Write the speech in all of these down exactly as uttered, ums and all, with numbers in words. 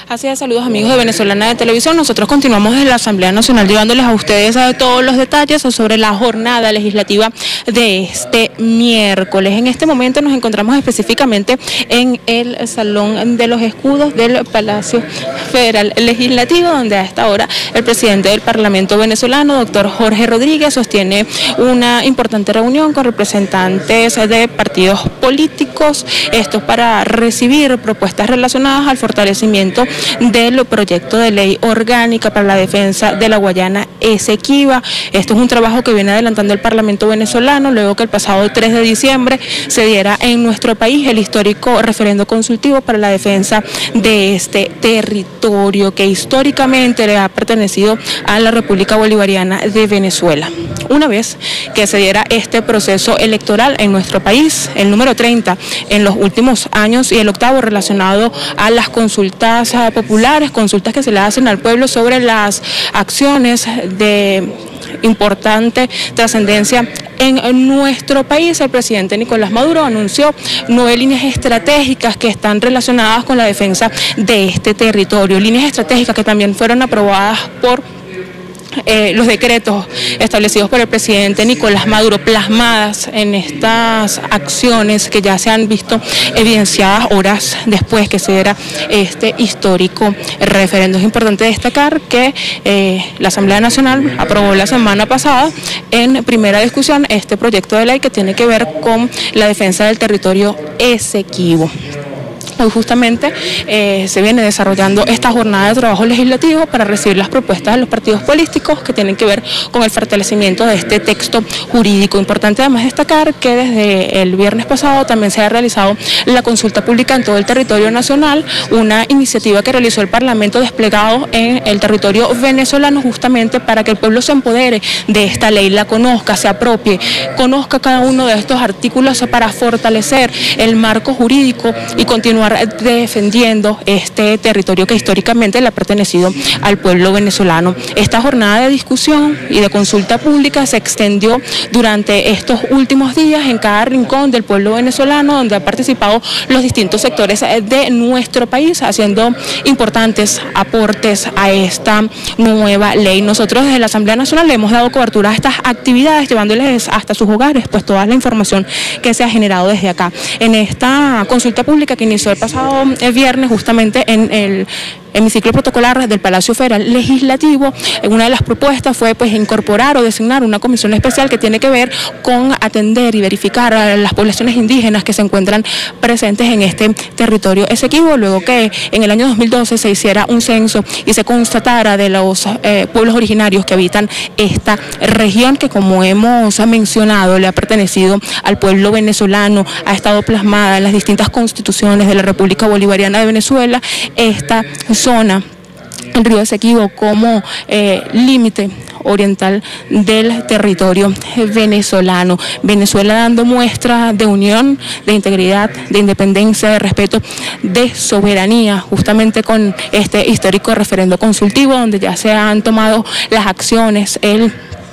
Así es, saludos amigos de Venezolana de Televisión. Nosotros continuamos desde la Asamblea Nacional llevándoles a ustedes a todos los detalles sobre la jornada legislativa de este miércoles. En este momento nos encontramos específicamente en el Salón de los Escudos del Palacio Federal Legislativo, donde a esta hora el presidente del Parlamento venezolano, doctor Jorge Rodríguez, sostiene una importante reunión con representantes de partidos políticos, esto para recibir propuestas relacionadas al fortalecimiento del proyecto de ley orgánica para la defensa de la Guayana Esequiba. Esto es un trabajo que viene adelantando el Parlamento venezolano luego que el pasado tres de diciembre se diera en nuestro país el histórico referendo consultivo para la defensa de este territorio que históricamente le ha pertenecido a la República Bolivariana de Venezuela. Una vez que se diera este proceso electoral en nuestro país, el número treinta en los últimos años y el octavo relacionado a las consultas populares, consultas que se le hacen al pueblo sobre las acciones de importante trascendencia en nuestro país, el presidente Nicolás Maduro anunció nueve líneas estratégicas que están relacionadas con la defensa de este territorio, líneas estratégicas que también fueron aprobadas por Eh, los decretos establecidos por el presidente Nicolás Maduro, plasmadas en estas acciones que ya se han visto evidenciadas horas después que se diera este histórico referendo. Es importante destacar que eh, la Asamblea Nacional aprobó la semana pasada en primera discusión este proyecto de ley que tiene que ver con la defensa del territorio esequibo. Hoy justamente eh, se viene desarrollando esta jornada de trabajo legislativo para recibir las propuestas de los partidos políticos que tienen que ver con el fortalecimiento de este texto jurídico. Importante además destacar que desde el viernes pasado también se ha realizado la consulta pública en todo el territorio nacional, una iniciativa que realizó el Parlamento desplegado en el territorio venezolano justamente para que el pueblo se empodere de esta ley, la conozca, se apropie, conozca cada uno de estos artículos para fortalecer el marco jurídico y continuar defendiendo este territorio que históricamente le ha pertenecido al pueblo venezolano. Esta jornada de discusión y de consulta pública se extendió durante estos últimos días en cada rincón del pueblo venezolano, donde han participado los distintos sectores de nuestro país, haciendo importantes aportes a esta nueva ley. Nosotros desde la Asamblea Nacional le hemos dado cobertura a estas actividades, llevándoles hasta sus hogares pues toda la información que se ha generado desde acá. En esta consulta pública que inició el pasado el viernes justamente en el hemiciclo protocolar del Palacio Federal Legislativo, una de las propuestas fue pues incorporar o designar una comisión especial que tiene que ver con atender y verificar a las poblaciones indígenas que se encuentran presentes en este territorio esequibo, luego que en el año dos mil doce se hiciera un censo y se constatara de los eh, pueblos originarios que habitan esta región que, como hemos mencionado, le ha pertenecido al pueblo venezolano, ha estado plasmada en las distintas constituciones de la República Bolivariana de Venezuela, esta zona, el río Esequibo, como eh, límite oriental del territorio venezolano. Venezuela dando muestra de unión, de integridad, de independencia, de respeto, de soberanía, justamente con este histórico referendo consultivo, donde ya se han tomado las acciones. El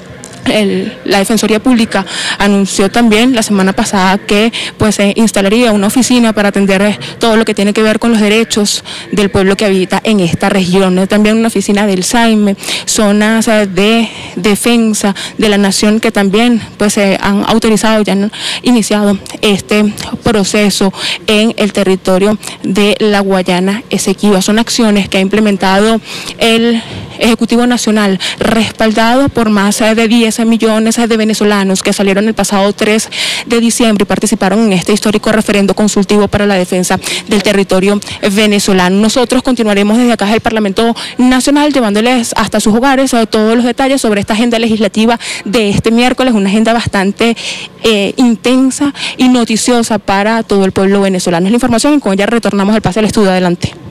El, la Defensoría Pública anunció también la semana pasada que pues se instalaría una oficina para atender todo lo que tiene que ver con los derechos del pueblo que habita en esta región. También una oficina del SAIME, zonas de defensa de la nación que también pues se han autorizado, ya han iniciado este proceso en el territorio de la Guayana Esequiba. Son acciones que ha implementado el Ejecutivo Nacional, respaldado por más de diez millones de venezolanos que salieron el pasado tres de diciembre y participaron en este histórico referendo consultivo para la defensa del territorio venezolano. Nosotros continuaremos desde acá del Parlamento Nacional llevándoles hasta sus hogares a todos los detalles sobre esta agenda legislativa de este miércoles, una agenda bastante eh, intensa y noticiosa para todo el pueblo venezolano. Es la información y con ella retornamos al pase al estudio. Adelante.